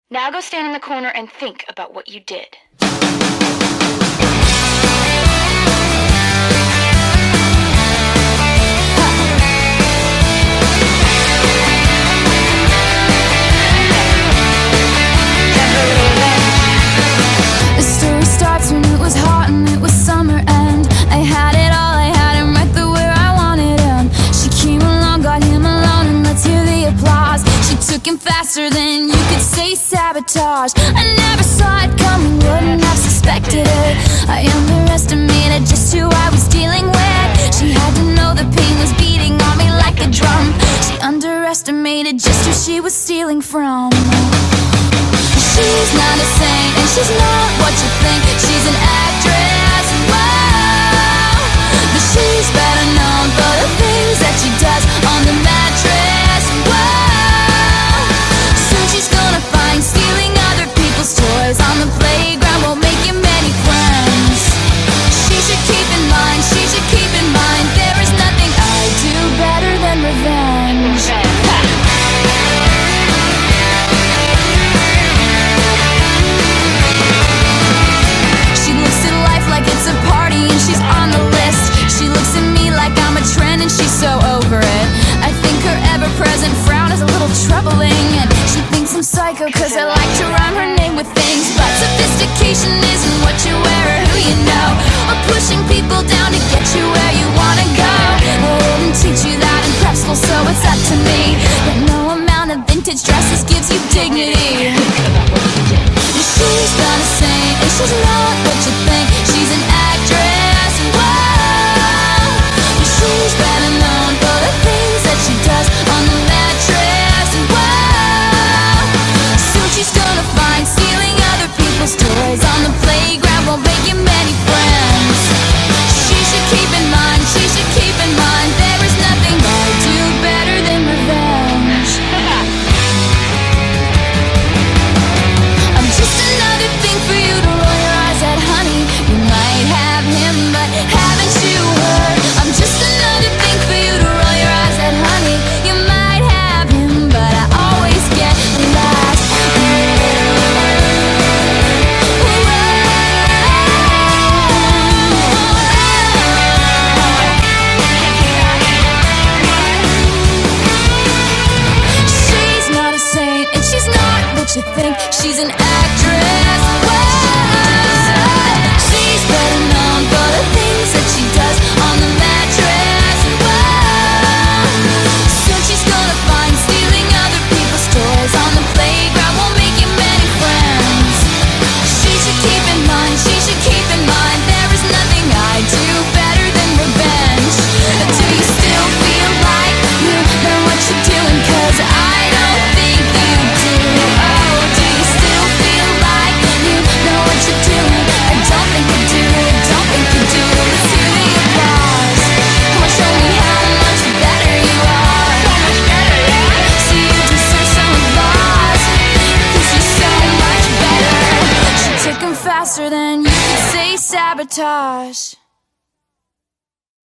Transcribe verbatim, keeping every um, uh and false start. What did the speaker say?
Now go stand in the corner and think about what you did. The story starts when it was hot and it was summer, and I had it all, I had him right there where I wanted him. She came along, got him alone, and let's hear the applause. She took him faster than you could say sabotage. I never saw it coming, wouldn't have suspected it. I underestimated just who I was dealing with. She had to know the pain was beating on me like a drum. She underestimated just who she was stealing from. She's not a saint, and she's not what you think. She's an actress, wow. But she's better known for the things that she does on the mattress, wow. Soon she's gonna find stealing other people's toys on the playground won't make you many friends. She should keep in mind, she should keep in mind, there is nothing I do better than revenge. Psycho, cause I like to rhyme her name with things. But sophistication isn't what you wear or who you know, or pushing people down to get you where you wanna go. I didn't teach you that in prep school, so it's up to me. But no amount of vintage dresses gives you dignity. She's not a saint, and she's not what you think. She's an actress, wow. But she's better known for the things that she does on the mattress, wow. She's gonna find stealing other people's toys on the playground won't make you many friends. She should keep in mind, she should keep in mind, there is nothing I do better than revenge. I'm just another thing for you to roll your eyes at, honey. You might have him, but haven't you heard? I'm just another thing for you to roll your eyes at, honey. You might have him, but I always get the last. You think she's an actress, wow. She's better known for the things that she does on the mattress, wow. Soon she's gonna find stealing other people's toys on the playground won't make you many friends. She should keep in mind, she should keep in mind, there is nothing I do better than revenge. Do you still feel like you know what you're doing? Cause I don't think you do. Faster than you could say sabotage.